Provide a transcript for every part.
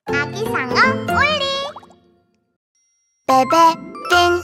아기 상어 올리 베베 띵.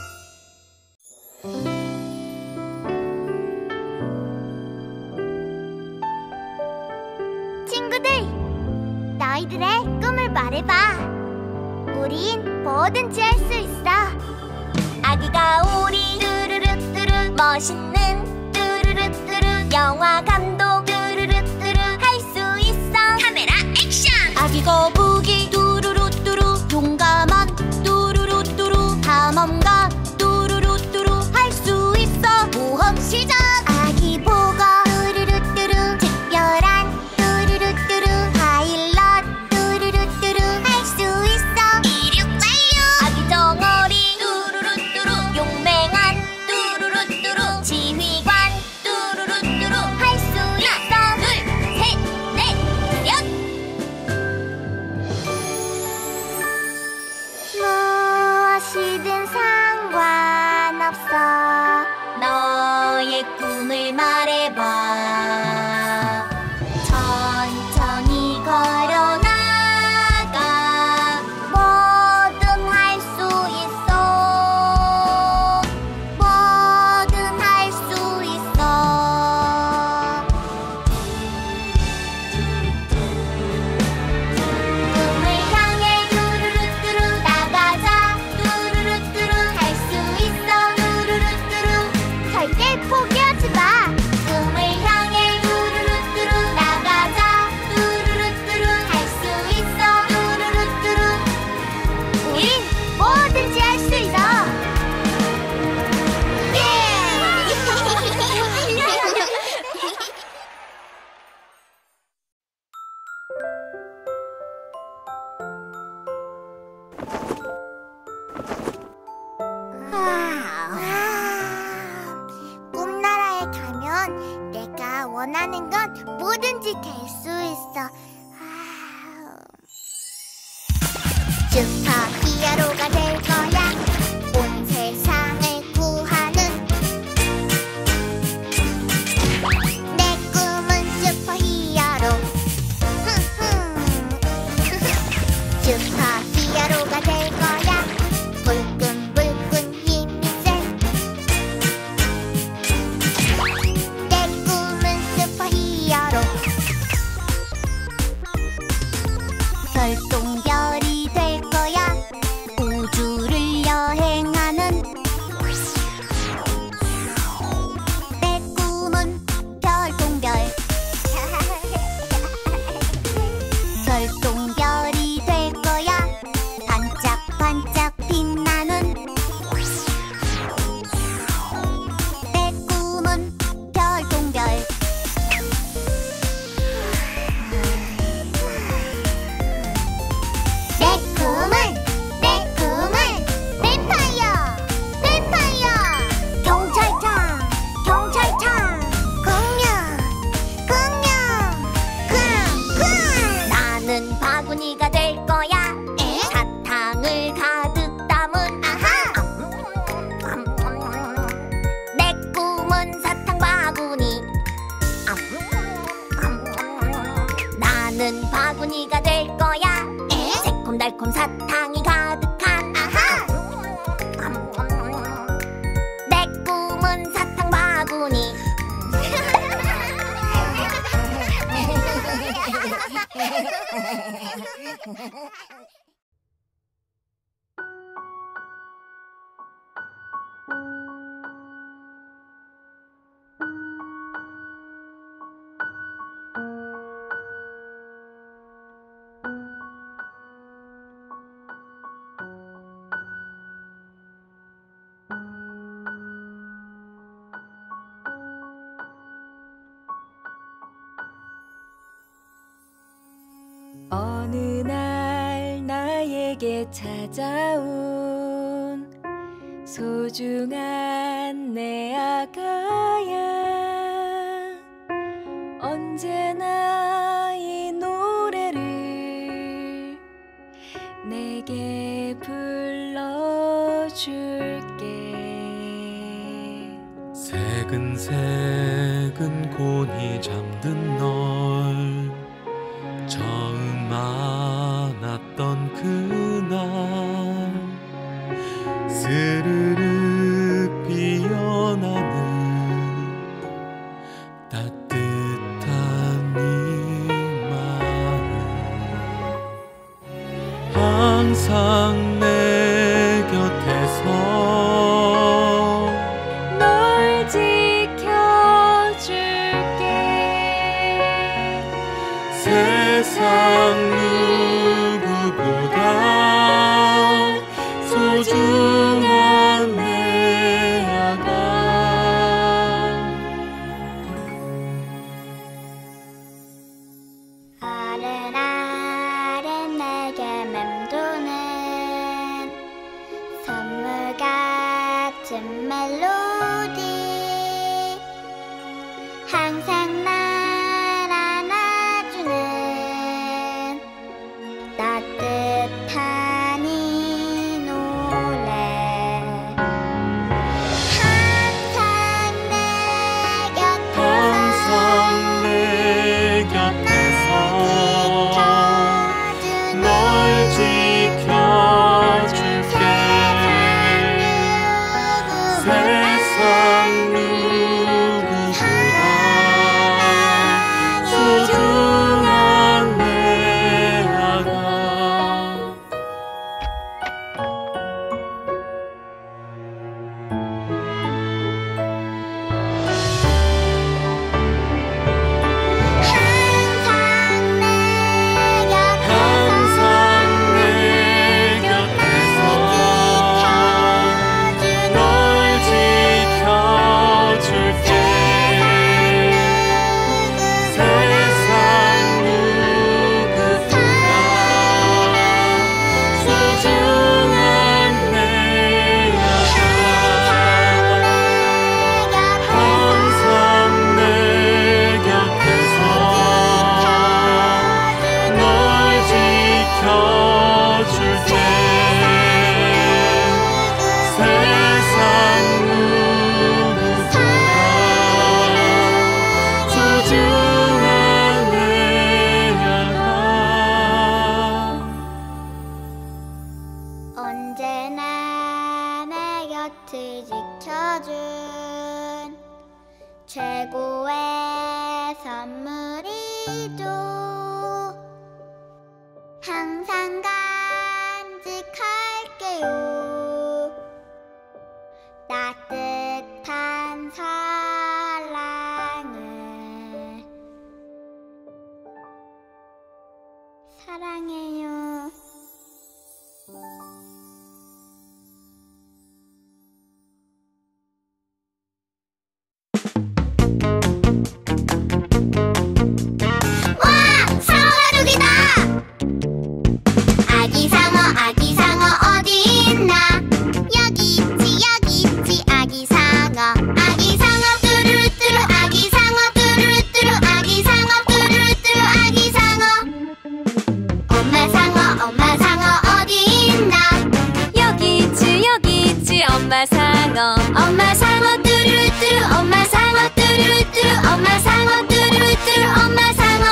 친구들, 너희들의 꿈을 말해봐. 우린 뭐든지 할 수 있어. 아기가 우리 뚜루루뚜루, 멋있는 뚜루루뚜루, 영화 감독 뚜루루뚜루 할 수 있어. 카메라 액션. 아기 거북이 뚜루루뚜루, 용감한 뚜루루뚜루, 탐험가 뚜루루뚜루 할 수 있어. 모험 시작. 아기 보거 뚜루루뚜루, 특별한 뚜루루뚜루, 파일럿 뚜루루뚜루 할 수 있어. 이륙 완료. 아기 정어리 뚜루루뚜루, 용맹한 뚜루루뚜루, 지휘관 뚜루루뚜루 할 수 있어. 하나, 둘, 셋, 넷, 몇. 무엇이든 상관없어. 너의 꿈을 말해봐. 천천히 걸어 나가. 뭐든 할 수 있어. 뭐든 할 수 있어. 꿈을 향해 뚜루루뚜루 나가자. 뚜루루뚜루 할 수 있어. 뚜루루뚜루 절대 포기하지 마. 꿈을 향해 뚜루루뚜루 나가자. 뚜루루뚜루 할 수 있어. 뚜루루뚜루 우린 뭐든지 할 수 있어. 꿈나라에 가면 내가 원하는 건 뭐든지 될 수 있어. 슈퍼 히어로가 될 거야. 온 세상을 구하는. 내 꿈은 슈퍼 히어로. 슈퍼 히어로가 될 거야. 불끈불끈 힘이 센. 내 꿈은 슈퍼 히어로. 별똥별이 될 거야. 우주를 여행하는. 내 꿈은 별똥별. 별똥별이 될 거야. 반짝반짝 빛나는. 내 꿈은 별똥별. 내 꿈은 뱀파이어. 경찰차. 공룡. 나는 바구니가 될 거야. 사탕을 가득 담은. 내 꿈은 사탕 바구니. 나는 바구니가 될 거야. 새콤달콤 사탕이 가득한. 내 꿈은 사탕 바구니. 어느 날 나에게 찾아온 소중한 내 아가야. 언제나 이 노래를 내게 불러줄게. 새근새근 곤히 잠든 널 처음 만났던 항상 내 곁에서 널 지켜줄게. 세상 누구보다 소중한 내 아가. 아른아른 내게 맴도는 선물 같은 멜로디, 항상 날 안아주는 따뜻한 이 노래. 항상 내 항상 곁에서 내 곁에서 널 지켜줄게. 세상 누구보다 소중한 내 아가. 항상 내 곁에서 널 지켜줄게. 세상 누구보다 소중한 내 아가. 항상 내 곁에서 널 지켜줄게. 세상 누구보다 소중한 내 아가. 언제나 내 곁을 지켜준 최고의 선물이죠. 항상 간직할게요. 따뜻한 사랑을. 사랑해요. 와! 상어 가족이다! 아기 상어 어디 있나? 여기 있지 아기 상어. 아기 상어 뚜루루뚜루 아기 상어 뚜루루뚜루 아기 상어 뚜루루뚜루 아기 상어. 엄마 상어 어디 있나? 여기 있지 엄마 상어. 엄마 상어 뚜루루뚜루 엄마 상어 뚜루루뚜루 엄마 상어 뚜루루뚜루 엄마 상어.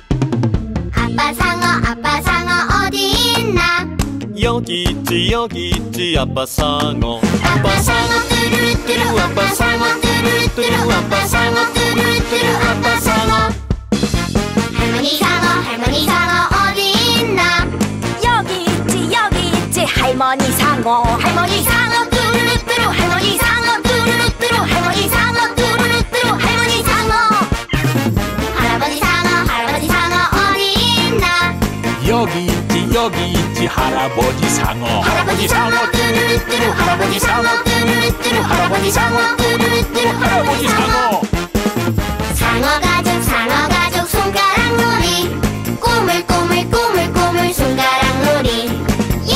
아빠 상어 어디 있나? 여기 있지 아빠 상어. 아빠 상어 뚜루루뚜루 아빠 상어 뚜루루뚜루 아빠 상어 뚜루루뚜루 아빠 상어. 할머니 상어 어디 있나? 여기 있지 할머니 상어. 할머니 상어 뚜루루뚜루 할머니 상어 뚜루루뚜루 할머니 상어 뚜루루뚜루 할머니 상어. 할아버지 상어 어디 있나? 여기 있지 할아버지 상어. 할아버지 상어 뚜루루뚜루 할아버지 상어 뚜루루뚜루 할아버지 상어 뚜루루뚜루 할아버지 상어. 상어 가족 손가락 놀이. 꼬물 손가락 놀이. 예!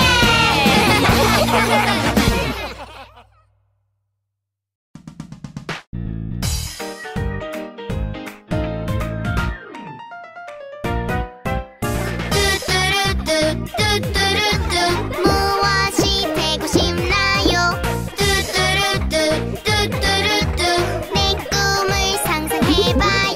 뚜뚜루뚜 무엇이 되고 싶나요? 뚜뚜루뚜 내 꿈을 상상해봐요.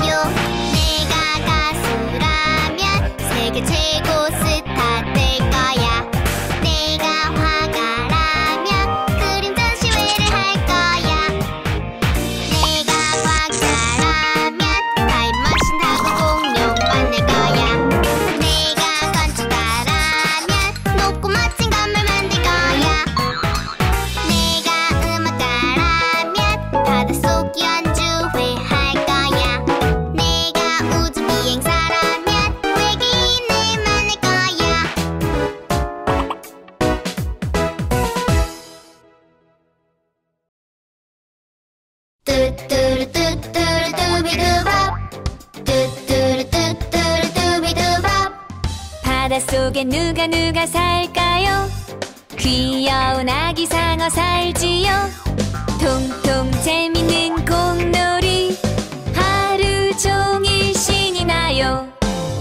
바다 속에 누가 살까요? 귀여운 아기 상어 살지요. 통통 재밌는 공놀이 하루 종일 신이 나요.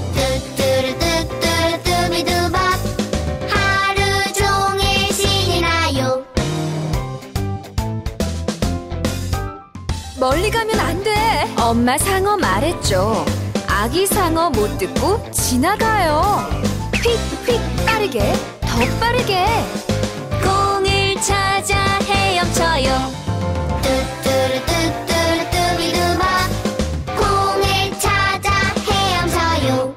뚜뚜루뚜뚜루 뚜비두밥 하루 종일 신이 나요. 멀리 가면 안 돼. 엄마 상어 말했죠. 아기 상어 못 듣고 지나가요. 휙휙 빠르게 더 빠르게 공을 찾아 헤엄쳐요. 뚜뚜루뚜뚜루 뚜비두밥 공을 찾아 헤엄쳐요.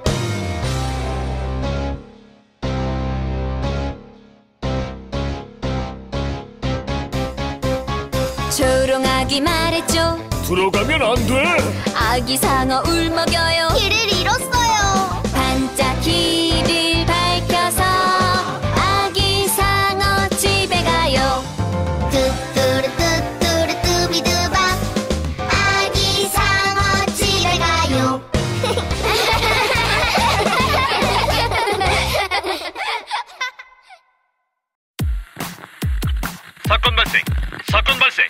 조롱아기 말했죠. 들어가면 안 돼. 아기 상어 울먹여요. 길을 잃었어요. 반짝 길을 밝혀서 아기 상어 집에 가요. 뚜뚜루뚜뚜루 뚜비두밥 아기 상어 집에 가요. 사건 발생. 사건 발생.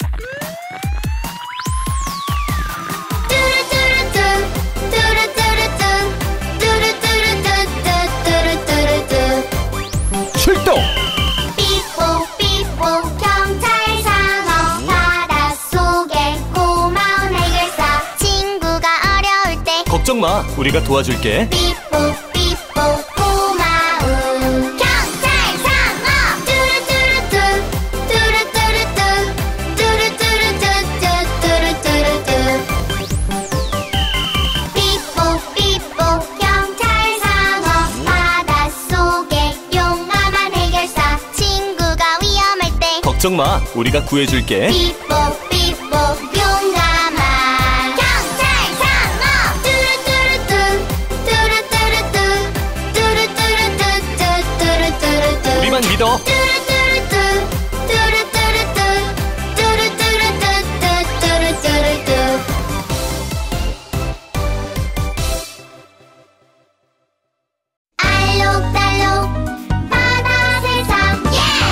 출동. 삐뽀삐뽀 경찰 상어 바닷속에 고마운 해결사 친구가 어려울 때 걱정 마. 우리가 도와줄게. 삐뽀삐뽀 고마운 경찰 상어 뚜루뚜루뚜 뚜루뚜루뚜 뚜루뚜루뚜뚜뚜루뚜루뚜 삐뽀삐뽀 경찰 상어 바닷속에 용감한 해결사 친구가 위험할 때 걱정 마. 우리가 구해줄게. 삐뽀삐뽀 용감한 경찰 상어 뚜루뚜루뚜 뚜루뚜루뚜 뚜루뚜루뚜 뚜루뚜루뚜 우리만 믿어. 뚜루뚜루뚜 뚜루뚜루뚜 뚜루뚜루뚜 뚜루뚜루뚜 알록달록 바다 세상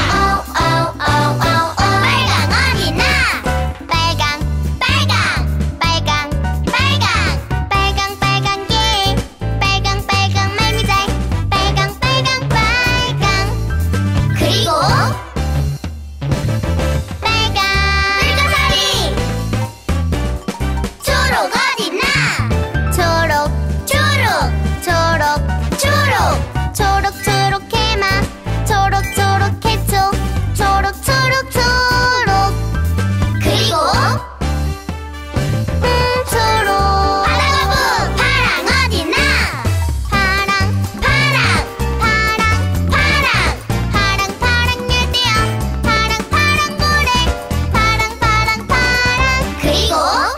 오오오오오 빨강 어디나 빨강 빨강 빨강 빨강 빨강 빨간 게 빨강 빨강 말미잘 빨강 빨강 빨강 그리고 빨강 물가사리 초록 어디나 초록 초록 초록 초록 초록 초록 해마 초록 초록 해초 초록 초록 초록 그리고 초록 바다거북 파랑 어디나 파랑 파랑 파랑 파랑 파랑 파랑 열대야 파랑 파랑 모래 파랑 파랑 파랑 그리고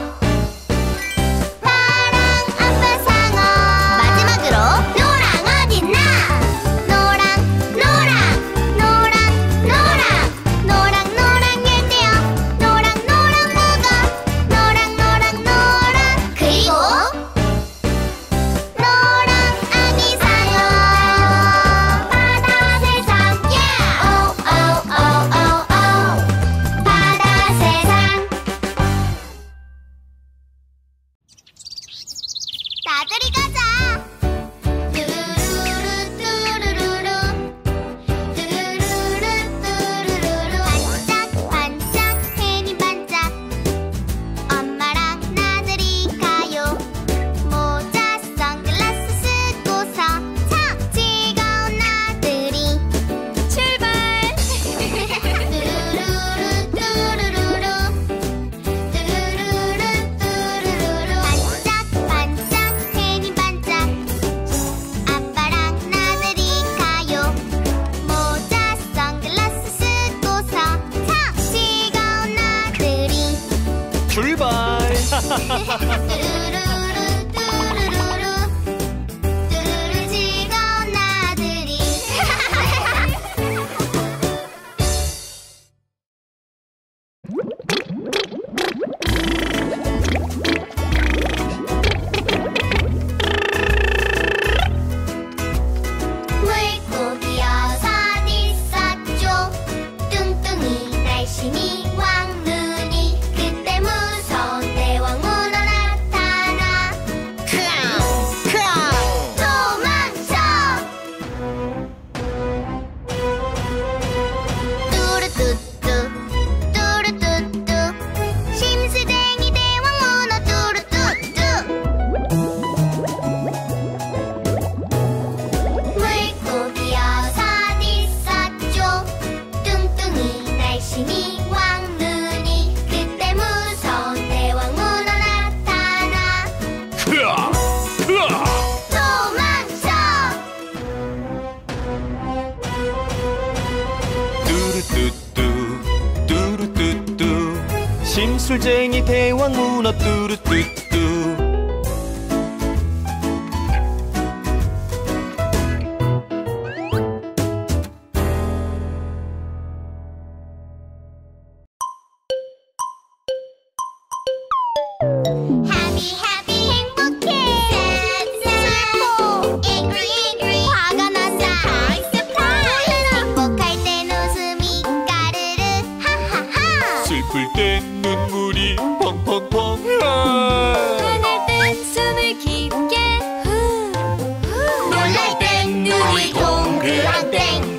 파랑 아빠 상어 마지막으로 노랑 어딨나 노랑 노랑 노랑 노랑 노랑 노랑 열대야 노랑 노랑 무거 노랑 노랑 노랑 그리고 노랑 아기 상어 바다 세상 오오오오오 바다 세상 나들이 가자. 뚜루루루 뚜루루루 뚜루루루 뚜루루루 반짝반짝 해니 반짝 엄마랑 나들이 가요. 모자 선글라스 쓰고서 참 즐거운 나들이 출발. 뚜루루루 뚜루루루 뚜루루루 뚜루루루 반짝반짝 해니 반짝 아빠랑 나들이 가요. 모자 선글라스 쓰고서 참 즐거운 나들이 출발. 뚜루루루 뚜루루루 뚜루루 즐거운 나들이 뚜루뚜뚜 뚜루뚜뚜 심술쟁이 대왕 문어 뚜루뚜뚜 Happy happy 행복해 Sad 슬퍼 Angry angry 화가 난다 Surprise surprise 행복할 땐 웃음이 까르르 하하하 슬플 땐 눈물이 펑펑펑 화낼 땐 숨을 깊게 후 놀랄 땐 눈이 동그랑땡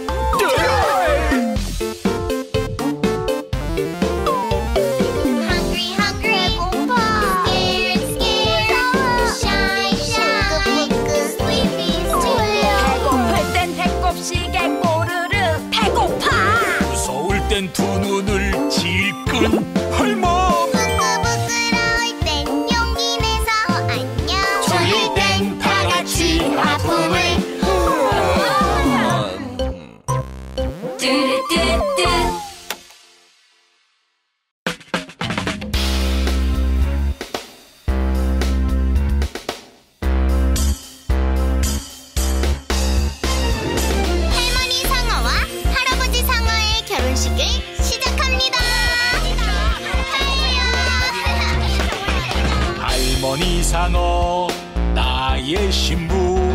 Hungry hungry 배고파 Scared scared Shy shy Sleepy sleepy 배고플 땐 배꼽시계 꼬르르 배고파 무서울 땐 두 눈을 질끈 헐멍 부끄러울 땐 용기 내서 안녕 졸릴 땐 다 같이 아픔을 뚜루뚜뚜 할머니 상어와 할아버지 상어의 결혼식을 시작합니다. 할머니 상어 나의 신부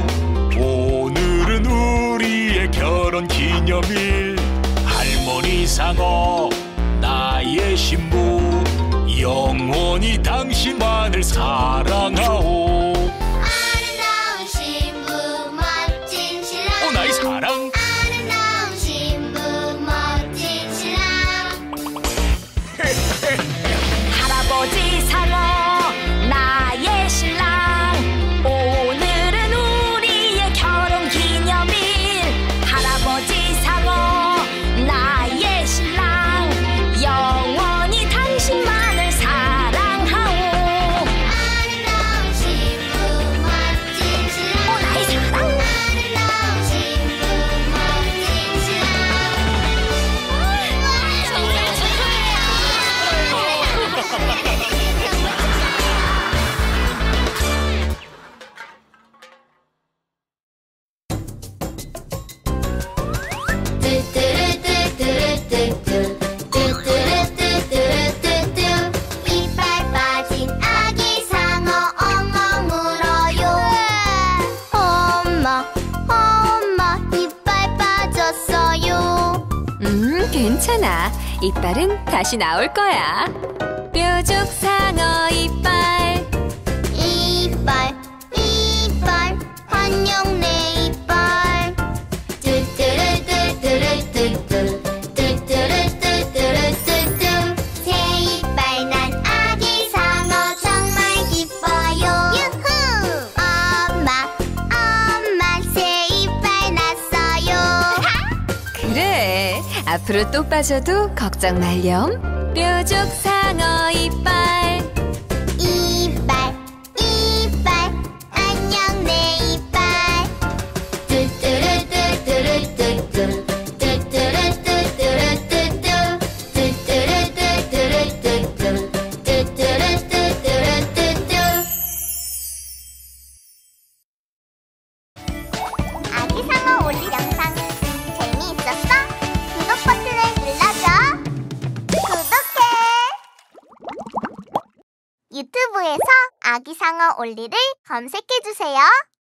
오늘은 우리의 결혼 기념일 할머니 상어 나의 신부 영원히 당신만을 사랑하오 아름다운 신부 멋진 신랑 나의 사랑 아름다운 신부 멋진 신랑 할아버지 상어 나의 신랑 오늘은 우리의 결혼 기념일 할아버지 상어 나의 신랑 영원히 당신만을 사랑하오 아름다운 신부 멋진 신랑 나의 사랑 아름다운 신부 멋진 신랑 정말 축하해요. 이빨 빠진 아기 상어 엉엉 울어요. 엄마 이빨 빠졌어요. 괜찮아 이빨은 다시 나올 거야 뾰족 상어 이빨 이빨 안녕 내 이빨 새 이빨 난 아기 상어 정말 기뻐요. 유후 엄마 새 이빨 났어요. 그래 앞으로 또 빠져도 걱정 말렴 뾰족 상어 이빨 이빨 안녕 내 이빨 아기 상어 올린 영상 재미있었어? 구독 버튼을 눌러줘. 구독해. 유튜브에서 아기 상어 올리를 검색해주세요.